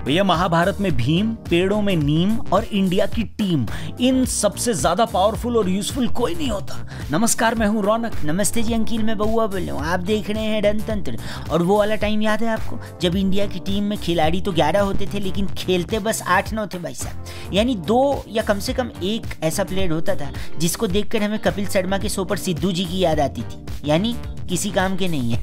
भैया महाभारत में भीम, पेड़ों में नीम और इंडिया की टीम, इन सबसे ज्यादा पावरफुल और यूजफुल कोई नहीं होता। नमस्कार, मैं हूं रौनक। नमस्ते जी अंकिल, मैं बउआ बोल रहा हूँ। आप देख रहे हैं रणतंत्र। और वो वाला टाइम याद है आपको जब इंडिया की टीम में खिलाड़ी तो 11 होते थे लेकिन खेलते बस 8-9 थे भाई साहब। यानी 2 या कम से कम एक ऐसा प्लेयर होता था जिसको देखकर हमें कपिल शर्मा के शो पर सिद्धू जी की याद आती थी, यानी किसी काम के नहीं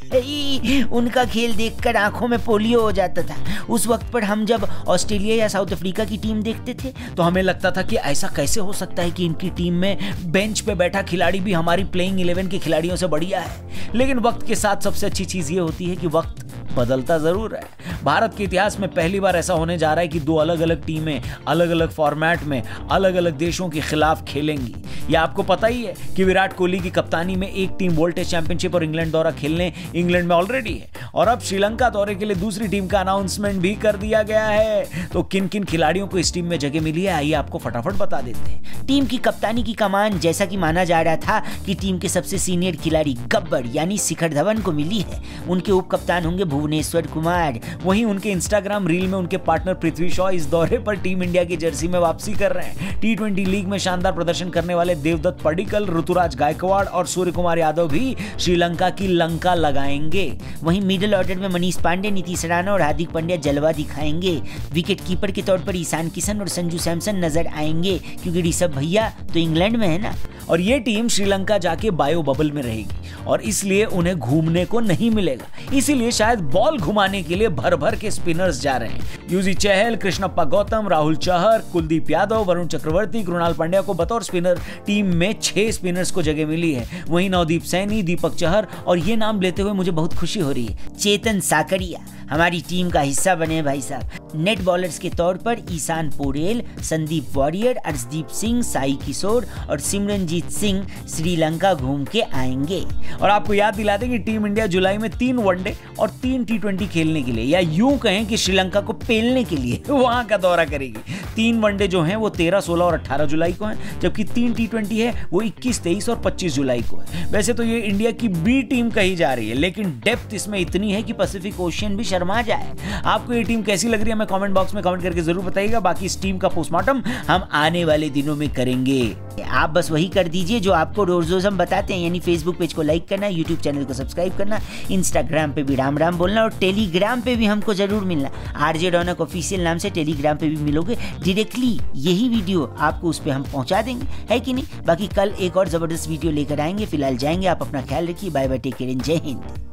है। उनका खेल देखकर आंखों में पोलियो हो जाता था। उस वक्त पर हम जब ऑस्ट्रेलिया या साउथ अफ्रीका की टीम देखते थे तो हमें लगता था कि ऐसा कैसे हो सकता है कि इनकी टीम में बेंच पे बैठा खिलाड़ी भी हमारी प्लेइंग 11 के खिलाड़ियों से बढ़िया है। लेकिन वक्त के साथ सबसे अच्छी चीज ये होती है कि वक्त बदलता जरूर है। भारत के इतिहास में पहली बार ऐसा होने जा रहा है कि 2 अलग अलग टीमें अलग अलग फॉर्मेट में अलग अलग देशों के खिलाफ खेलेंगी। यह आपको पता ही है कि विराट कोहली की कप्तानी में एक टीम वर्ल्ड टेस्ट चैंपियनशिप और इंग्लैंड दौरा खेलने इंग्लैंड में ऑलरेडी है और अब श्रीलंका दौरे के लिए दूसरी टीम का अनाउंसमेंट भी कर दिया गया है। तो किन किन खिलाड़ियों को इस टीम में जगह मिली है, आइए आपको फटाफट बता देते हैं। टीम की कप्तानी की कमान जैसा कि माना जा रहा था कि टीम के सबसे सीनियर खिलाड़ी गब्बर यानी शिखर धवन को मिली है। उनके उप कप्तान होंगे भुवनेश्वर कुमार। वहीं उनके इंस्टाग्राम रील में उनके पार्टनर पृथ्वी शॉ इस दौरे पर टीम इंडिया की जर्सी में वापसी कर रहे हैं। T20 लीग में शानदार प्रदर्शन करने वाले देवदत्त पडिक्कल, ऋतुराज गायकवाड़ और सूर्य कुमार यादव भी श्रीलंका की लंका लगाएंगे। वहीं मिडिल ऑर्डर में मनीष पांडे, नीतीश राणा और हार्दिक पांड्या जलवा दिखाएंगे। विकेट कीपर के तौर पर ईशान किशन और संजू सैमसन नजर आएंगे क्योंकि ऋषभ भैया तो इंग्लैंड में है ना। और ये टीम श्रीलंका जाके बायो बबल में रहेगी और इसलिए उन्हें घूमने को नहीं मिलेगा। इसीलिए शायद बॉल घुमाने के लिए भर भर के स्पिनर्स जा रहे हैं। युजी चहल, कृष्णप्पा गौतम, राहुल चहर, कुलदीप यादव, वरुण चक्रवर्ती, कृणाल पांड्या को बतौर स्पिनर टीम में 6 स्पिनर्स को जगह मिली है। वहीं नवदीप सैनी, दीपक चहर और ये नाम लेते हुए मुझे बहुत खुशी हो रही है, चेतन साकरिया हमारी टीम का हिस्सा बने भाई साहब। नेट बॉलर्स के तौर पर ईशान पोरेल, संदीप वॉरियर, अर्शदीप सिंह, साई किशोर और सिमरनजीत सिंह श्रीलंका घूम के आएंगे। और आपको याद दिला दें कि टीम इंडिया जुलाई में 3 वनडे और 3 T20 खेलने के लिए, या यूं कहें कि श्रीलंका को पेलने के लिए वहां का दौरा करेगी। 3 वनडे जो हैं वो 13, 16 और 18 जुलाई को हैं, जबकि 3 T20 है वो 21, 23 और 25 जुलाई को है। वैसे तो ये इंडिया की बी टीम कही जा रही है लेकिन डेप्थ इसमें इतनी है कि पैसिफिक ओशियन भी शर्मा जाए। आपको ये टीम कैसी लग रही है, हमें कमेंट बॉक्स में कमेंट करके जरूर बताइएगा। बाकी इस टीम का पोस्टमार्टम हम आने वाले दिनों में करेंगे। आप बस वही कर दीजिए जो आपको रोज रोज हम बताते हैं, यानी फेसबुक पेज को लाइक करना, यूट्यूब चैनल को सब्सक्राइब करना, इंस्टाग्राम पे भी राम राम बोलना और टेलीग्राम पे भी हमको जरूर मिलना। RJ रौनक ऑफिशियल नाम से टेलीग्राम पे भी मिलोगे। डायरेक्टली यही वीडियो आपको उस पर हम पहुंचा देंगे, है कि नहीं। बाकी कल एक और जबरदस्त वीडियो लेकर आएंगे। फिलहाल जाएंगे, आप अपना ख्याल रखिए। बाय बाय, टेक केयर, जय हिंद।